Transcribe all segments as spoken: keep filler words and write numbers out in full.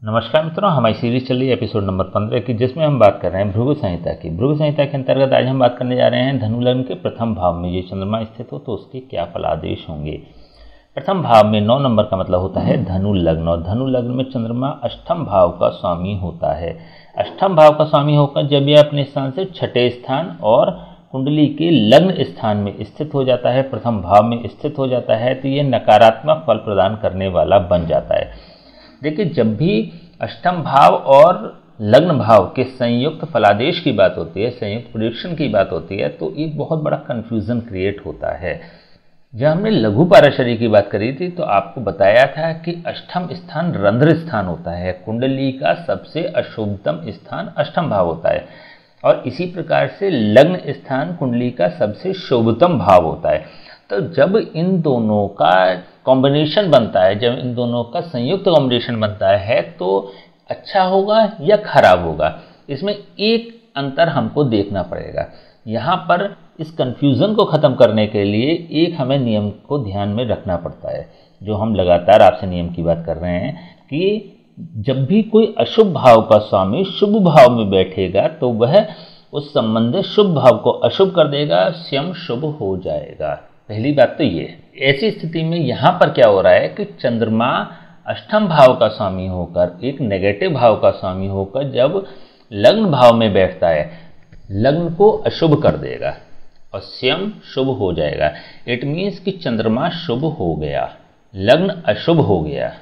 नमस्कार मित्रों, हमारी सीरीज चल रही है एपिसोड नंबर पंद्रह की, जिसमें हम बात कर रहे हैं भृगु संहिता की। भृगु संहिता के अंतर्गत आज हम बात करने जा रहे हैं धनु लग्न के प्रथम भाव में ये चंद्रमा स्थित हो तो उसके क्या फलादेश होंगे। प्रथम भाव में नौ नंबर का मतलब होता है धनु लग्न, और धनु लग्न में चंद्रमा अष्टम भाव का स्वामी होता है। अष्टम भाव का स्वामी होकर जब यह अपने स्थान से छठे स्थान और कुंडली के लग्न स्थान में स्थित हो जाता है, प्रथम भाव में स्थित हो जाता है, तो ये नकारात्मक फल प्रदान करने वाला बन जाता है। देखिए, जब भी अष्टम भाव और लग्न भाव के संयुक्त फलादेश की बात होती है, संयुक्त प्रेडिक्शन की बात होती है, तो एक बहुत बड़ा कंफ्यूजन क्रिएट होता है। जब हमने लघु पाराशरी की बात करी थी तो आपको बताया था कि अष्टम स्थान रंध्र स्थान होता है, कुंडली का सबसे अशुभतम स्थान अष्टम भाव होता है, और इसी प्रकार से लग्न स्थान कुंडली का सबसे शुभतम भाव होता है। तो जब इन दोनों का कॉम्बिनेशन बनता है, जब इन दोनों का संयुक्त कॉम्बिनेशन बनता है, तो अच्छा होगा या खराब होगा, इसमें एक अंतर हमको देखना पड़ेगा। यहाँ पर इस कंफ्यूजन को ख़त्म करने के लिए एक हमें नियम को ध्यान में रखना पड़ता है, जो हम लगातार आपसे नियम की बात कर रहे हैं कि जब भी कोई अशुभ भाव का स्वामी शुभ भाव में बैठेगा तो वह उस संबंधित शुभ भाव को अशुभ कर देगा, स्वयं शुभ हो जाएगा। पहली बात तो ये। ऐसी स्थिति में यहाँ पर क्या हो रहा है कि चंद्रमा अष्टम भाव का स्वामी होकर, एक नेगेटिव भाव का स्वामी होकर जब लग्न भाव में बैठता है, लग्न को अशुभ कर देगा और स्वयं शुभ हो जाएगा। इट मीन्स कि चंद्रमा शुभ हो गया, लग्न अशुभ हो गया,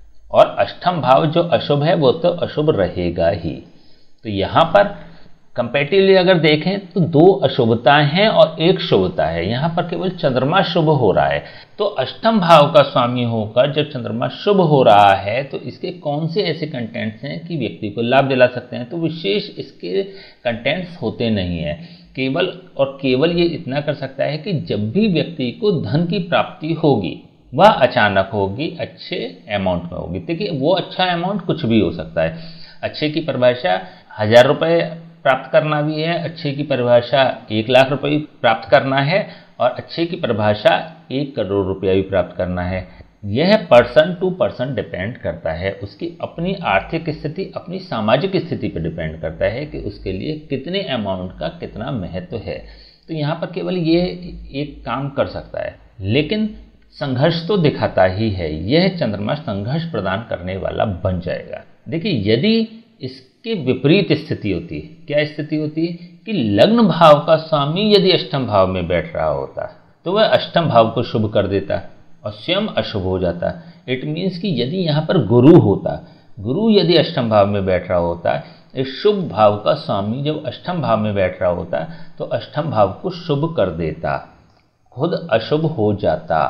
और अष्टम भाव जो अशुभ है वो तो अशुभ रहेगा ही। तो यहाँ पर कंपैरेटिवली अगर देखें तो दो अशुभताएं हैं और एक शुभता है। यहाँ पर केवल चंद्रमा शुभ हो रहा है, तो अष्टम भाव का स्वामी होकर जब चंद्रमा शुभ हो रहा है तो इसके कौन से ऐसे कंटेंट्स हैं कि व्यक्ति को लाभ दिला सकते हैं, तो विशेष इसके कंटेंट्स होते नहीं हैं। केवल और केवल ये इतना कर सकता है कि जब भी व्यक्ति को धन की प्राप्ति होगी वह अचानक होगी, अच्छे अमाउंट में होगी। देखिए, वो अच्छा अमाउंट कुछ भी हो सकता है। अच्छे की परिभाषा हजार रुपये प्राप्त करना भी है, अच्छे की परिभाषा एक लाख रुपए प्राप्त करना है, और अच्छे की परिभाषा एक करोड़ रुपया भी प्राप्त करना है। यह पर्सन टू पर्सन डिपेंड करता है, उसकी अपनी आर्थिक स्थिति, अपनी सामाजिक स्थिति पर डिपेंड करता है कि उसके लिए कितने अमाउंट का कितना महत्व है। तो यहाँ पर केवल ये एक काम कर सकता है, लेकिन संघर्ष तो दिखाता ही है। यह चंद्रमा संघर्ष प्रदान करने वाला बन जाएगा। देखिए, यदि इसके विपरीत स्थिति होती है, क्या स्थिति होती है कि लग्न भाव का स्वामी यदि अष्टम भाव में बैठ रहा होता तो वह अष्टम भाव को शुभ कर देता और स्वयं अशुभ हो जाता। इट मीन्स कि यदि यहाँ पर गुरु होता, गुरु यदि अष्टम भाव में बैठ रहा होता, इस शुभ भाव का स्वामी जब अष्टम भाव में बैठ रहा होता तो अष्टम भाव को शुभ कर देता, खुद अशुभ हो जाता,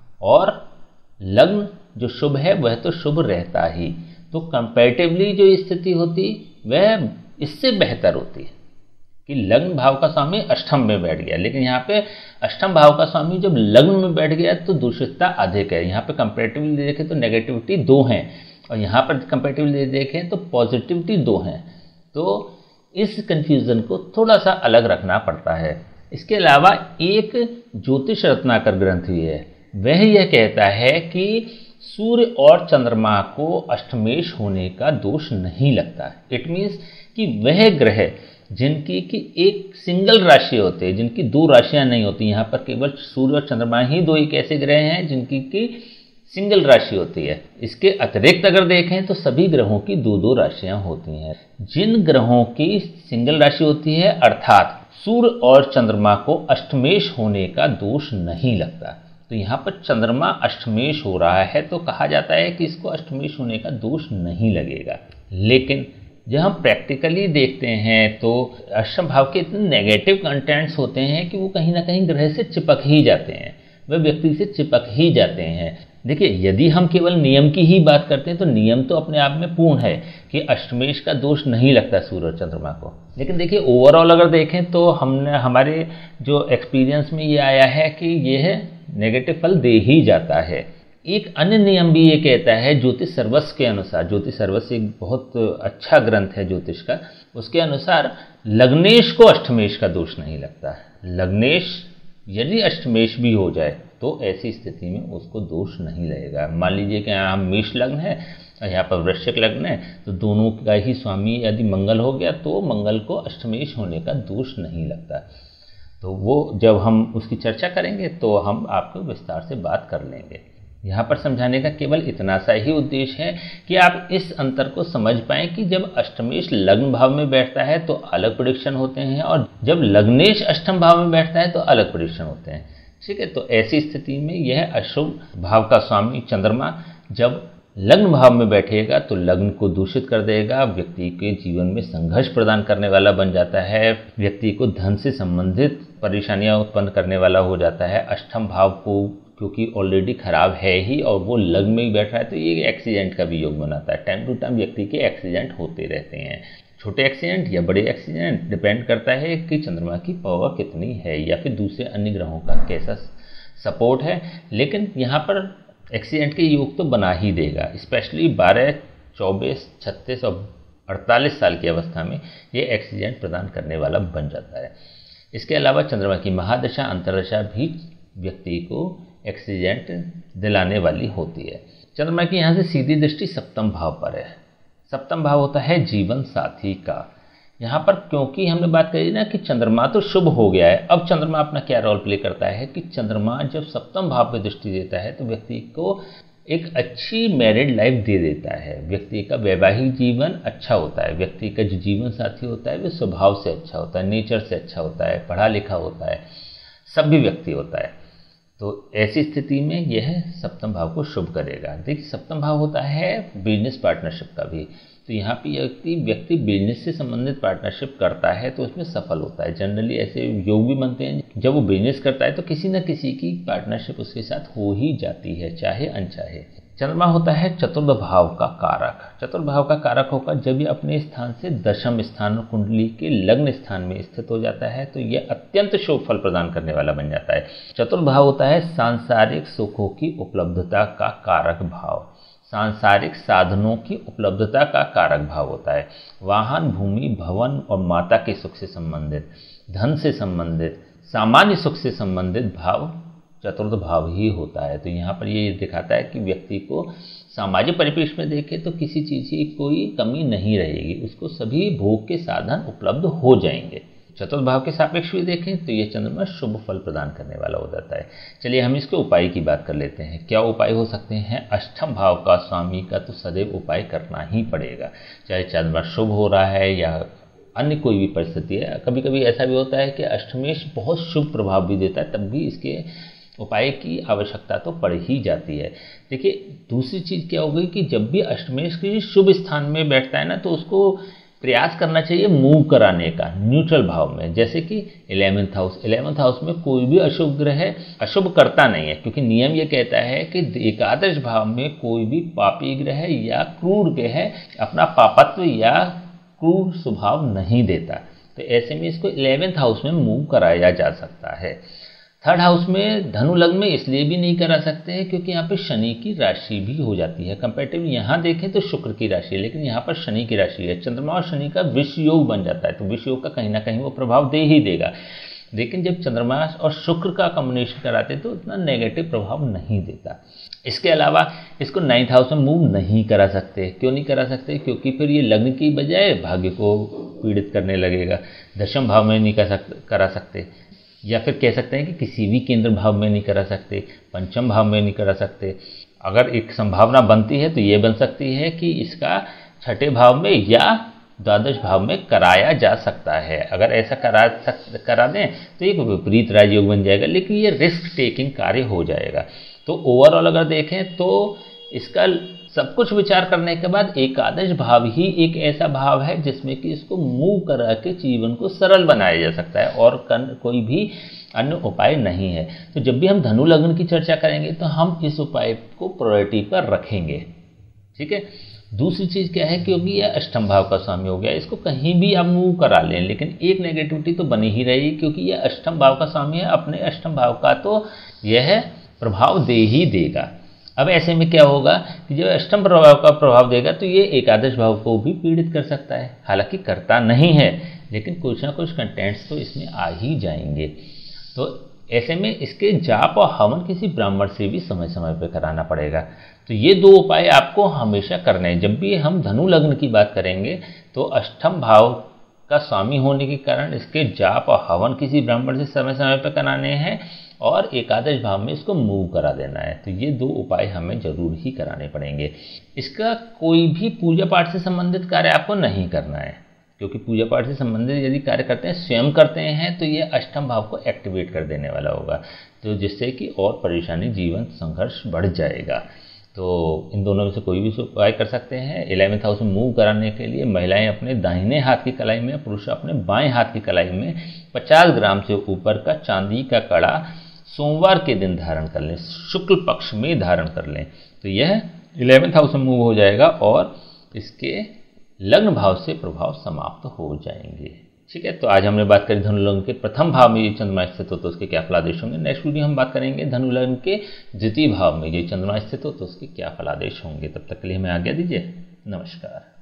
और लग्न जो शुभ है वह तो शुभ रहता ही। तो कंपैरेटिवली जो स्थिति होती वह इससे बेहतर होती है कि लग्न भाव का स्वामी अष्टम में बैठ गया, लेकिन यहाँ पे अष्टम भाव का स्वामी जब लग्न में बैठ गया तो दूषितता अधिक है। यहाँ पे कंपैरेटिवली देखें तो नेगेटिविटी दो हैं, और यहाँ पर कंपैरेटिवली देखें तो पॉजिटिविटी दो हैं। तो इस कंफ्यूजन को थोड़ा सा अलग रखना पड़ता है। इसके अलावा एक ज्योतिष रत्नाकर ग्रंथ भी है, वह यह कहता है कि सूर्य और चंद्रमा को अष्टमेश होने का दोष नहीं लगता। इट मीन्स कि वह ग्रह जिनकी कि एक सिंगल राशि होते हैं, जिनकी दो राशियां नहीं होती, यहाँ पर केवल सूर्य और चंद्रमा ही दो एक ऐसे ग्रह हैं जिनकी की सिंगल राशि होती है। इसके अतिरिक्त अगर देखें तो सभी ग्रहों की दो दो राशियां होती हैं। जिन ग्रहों की सिंगल राशि होती है, अर्थात सूर्य और चंद्रमा को अष्टमेश होने का दोष नहीं लगता। तो यहाँ पर चंद्रमा अष्टमेश हो रहा है तो कहा जाता है कि इसको अष्टमेश होने का दोष नहीं लगेगा। लेकिन जब हम प्रैक्टिकली देखते हैं तो अष्टम भाव के इतने नेगेटिव कंटेंट्स होते हैं कि वो कहीं ना कहीं ग्रह से चिपक ही जाते हैं, वे व्यक्ति से चिपक ही जाते हैं। देखिए, यदि हम केवल नियम की ही बात करते हैं तो नियम तो अपने आप में पूर्ण है कि अष्टमेश का दोष नहीं लगता सूर्य और चंद्रमा को। लेकिन देखिए, ओवरऑल अगर देखें तो हमने हमारे जो एक्सपीरियंस में ये आया है कि यह नेगेटिव फल दे ही जाता है। एक अन्य नियम भी ये कहता है ज्योतिष सर्वस्व के अनुसार, ज्योतिष सर्वस्व एक बहुत अच्छा ग्रंथ है ज्योतिष का, उसके अनुसार लग्नेश को अष्टमेश का दोष नहीं लगता। लग्नेश यदि अष्टमेश भी हो जाए तो ऐसी स्थिति में उसको दोष नहीं लगेगा। मान लीजिए कि यहाँ मेष लग्न है और यहाँ पर वृश्चिक लग्न है तो दोनों का ही स्वामी यदि मंगल हो गया तो मंगल को अष्टमेश होने का दोष नहीं लगता। तो वो जब हम उसकी चर्चा करेंगे तो हम आपको विस्तार से बात कर लेंगे। यहाँ पर समझाने का केवल इतना सा ही उद्देश्य है कि आप इस अंतर को समझ पाएँ कि जब अष्टमेश लग्न भाव में बैठता है तो अलग प्रेडिक्शन होते हैं और जब लग्नेश अष्टम भाव में बैठता है तो अलग प्रेडिक्शन होते हैं। ठीक है, तो ऐसी स्थिति में यह अशुभ भाव का स्वामी चंद्रमा जब लग्न भाव में बैठेगा तो लग्न को दूषित कर देगा, व्यक्ति के जीवन में संघर्ष प्रदान करने वाला बन जाता है, व्यक्ति को धन से संबंधित परेशानियां उत्पन्न करने वाला हो जाता है। अष्टम भाव को क्योंकि ऑलरेडी खराब है ही और वो लग्न में ही बैठ रहा है तो ये एक्सीडेंट का भी योग बनाता है। टाइम टू टाइम व्यक्ति के एक्सीडेंट होते रहते हैं, छोटे एक्सीडेंट या बड़े एक्सीडेंट, डिपेंड करता है कि चंद्रमा की पावर कितनी है या फिर दूसरे अन्य ग्रहों का कैसा सपोर्ट है। लेकिन यहाँ पर एक्सीडेंट के योग तो बना ही देगा, स्पेशली बारह, चौबीस, छत्तीस और अड़तालीस साल की अवस्था में ये एक्सीडेंट प्रदान करने वाला बन जाता है। इसके अलावा चंद्रमा की महादशा अंतर्दशा भी व्यक्ति को एक्सीडेंट दिलाने वाली होती है। चंद्रमा की यहाँ से सीधी दृष्टि सप्तम भाव पर है। सप्तम भाव होता है जीवन साथी का। यहाँ पर क्योंकि हमने बात करी ना कि चंद्रमा तो शुभ हो गया है, अब चंद्रमा अपना क्या रोल प्ले करता है कि चंद्रमा जब सप्तम भाव पे दृष्टि देता है तो व्यक्ति को एक अच्छी मैरिड लाइफ दे देता है, व्यक्ति का वैवाहिक जीवन अच्छा होता है, व्यक्ति का जो जीवन साथी होता है वो स्वभाव से अच्छा होता है, नेचर से अच्छा होता है, पढ़ा लिखा होता है, सभ्य व्यक्ति होता है। तो ऐसी स्थिति में यह सप्तम भाव को शुभ करेगा। देखिए सप्तम भाव होता है बिजनेस पार्टनरशिप का भी, तो यहाँ पे व्यक्ति व्यक्ति बिजनेस से संबंधित पार्टनरशिप करता है तो उसमें सफल होता है। जनरली ऐसे योग भी बनते हैं जब वो बिजनेस करता है तो किसी न किसी की पार्टनरशिप उसके साथ हो ही जाती है, चाहे अनचाहे। चंद्रमा होता है चतुर्थ भाव का कारक। चतुर्थ भाव का कारक होकर जब ये अपने स्थान से दशम स्थान कुंडली के लग्न स्थान में स्थित हो जाता है तो यह अत्यंत शुभ फल प्रदान करने वाला बन जाता है। चतुर्थ भाव होता है सांसारिक सुखों की उपलब्धता का कारक भाव, सांसारिक साधनों की उपलब्धता का कारक भाव होता है। वाहन, भूमि, भवन और माता के सुख से संबंधित, धन से संबंधित, सामान्य सुख से संबंधित भाव चतुर्थ भाव ही होता है। तो यहाँ पर ये दिखाता है कि व्यक्ति को सामाजिक परिपेक्ष में देखे तो किसी चीज़ की कोई कमी नहीं रहेगी, उसको सभी भोग के साधन उपलब्ध हो जाएंगे। चतुर्थ भाव के सापेक्ष भी देखें तो ये चंद्रमा शुभ फल प्रदान करने वाला हो जाता है। चलिए हम इसके उपाय की बात कर लेते हैं। क्या उपाय हो सकते हैं? अष्टम भाव का स्वामी का तो सदैव उपाय करना ही पड़ेगा, चाहे चंद्रमा शुभ हो रहा है या अन्य कोई भी परिस्थिति है। कभी कभी ऐसा भी होता है कि अष्टमेश बहुत शुभ प्रभाव भी देता है, तब भी इसके उपाय की आवश्यकता तो पड़ ही जाती है। देखिए दूसरी चीज़ क्या हो गई कि जब भी अष्टमेश के शुभ स्थान में बैठता है ना तो उसको प्रयास करना चाहिए मूव कराने का न्यूट्रल भाव में, जैसे कि इलेवेंथ हाउस। इलेवेंथ हाउस में कोई भी अशुभ ग्रह अशुभ करता नहीं है, क्योंकि नियम ये कहता है कि एकादश भाव में कोई भी पापी ग्रह या क्रूर ग्रह अपना पापत्व या क्रूर स्वभाव नहीं देता। तो ऐसे में इसको इलेवेंथ हाउस में मूव कराया जा सकता है। थर्ड हाउस में धनु लग्न में इसलिए भी नहीं करा सकते हैं क्योंकि यहाँ पे शनि की राशि भी हो जाती है। कंपैरेटिवली यहाँ देखें तो शुक्र की राशि है, लेकिन यहाँ पर शनि की राशि है। चंद्रमा और शनि का विषय योग बन जाता है, तो विषय योग का कहीं ना कहीं वो प्रभाव दे ही देगा। लेकिन जब चंद्रमा और शुक्र का कॉम्बिनेशन कराते तो उतना नेगेटिव प्रभाव नहीं देता। इसके अलावा इसको नाइन्थ हाउस में मूव नहीं करा सकते। क्यों नहीं करा सकते? क्योंकि फिर ये लग्न की बजाय भाग्य को पीड़ित करने लगेगा। दशम भाव में नहीं करा सकते, या फिर कह सकते हैं कि किसी भी केंद्र भाव में नहीं करा सकते, पंचम भाव में नहीं करा सकते। अगर एक संभावना बनती है तो ये बन सकती है कि इसका छठे भाव में या द्वादश भाव में कराया जा सकता है। अगर ऐसा करा सक करा दें तो एक विपरीत राजयोग बन जाएगा, लेकिन ये रिस्क टेकिंग कार्य हो जाएगा। तो ओवरऑल अगर देखें तो इसका सब कुछ विचार करने के बाद एकादश भाव ही एक ऐसा भाव है जिसमें कि इसको मूव करा के जीवन को सरल बनाया जा सकता है, और कोई भी अन्य उपाय नहीं है। तो जब भी हम धनु लग्न की चर्चा करेंगे तो हम इस उपाय को प्रायोरिटी पर रखेंगे। ठीक है। दूसरी चीज़ क्या है, क्योंकि यह अष्टम भाव का स्वामी हो गया, इसको कहीं भी आप मूव करा लें लेकिन एक नेगेटिविटी तो बनी ही रहेगी, क्योंकि यह अष्टम भाव का स्वामी है। अपने अष्टम भाव का तो यह प्रभाव दे ही देगा। अब ऐसे में क्या होगा कि जब अष्टम प्रभाव का प्रभाव देगा तो ये एकादश भाव को भी पीड़ित कर सकता है। हालांकि करता नहीं है, लेकिन कुछ ना कुछ कंटेंट्स तो इसमें आ ही जाएंगे। तो ऐसे में इसके जाप और हवन किसी ब्राह्मण से भी समय समय पर कराना पड़ेगा। तो ये दो उपाय आपको हमेशा करने हैं। जब भी हम धनु लग्न की बात करेंगे तो अष्टम भाव का स्वामी होने के कारण इसके जाप और हवन किसी ब्राह्मण से समय समय पर कराने हैं और एकादश भाव में इसको मूव करा देना है। तो ये दो उपाय हमें जरूर ही कराने पड़ेंगे। इसका कोई भी पूजा पाठ से संबंधित कार्य आपको नहीं करना है, क्योंकि पूजा पाठ से संबंधित यदि कार्य करते हैं, स्वयं करते हैं, तो ये अष्टम भाव को एक्टिवेट कर देने वाला होगा, तो जिससे कि और परेशानी, जीवन संघर्ष बढ़ जाएगा। तो इन दोनों में से कोई भी उपाय कर सकते हैं। इलेवेंथ हाउस में मूव कराने के लिए महिलाएं अपने दाहिने हाथ की कलाई में, पुरुष अपने बाएं हाथ की कलाई में पचास ग्राम से ऊपर का चांदी का कड़ा सोमवार के दिन धारण कर लें, शुक्ल पक्ष में धारण कर लें, तो यह इलेवेंथ हाउस में मूव हो जाएगा और इसके लग्न भाव से प्रभाव समाप्त हो जाएंगे। ठीक है, तो आज हमने बात करी धनु लग्न के प्रथम भाव में ये चंद्रमा स्थित हो तो उसके क्या फलादेश होंगे। नेक्स्ट वीडियो हम बात करेंगे धनु लग्न के द्वितीय भाव में ये चंद्रमा स्थित हो तो उसके क्या फलादेश होंगे। तब तक के लिए हमें आज्ञा दीजिए, नमस्कार।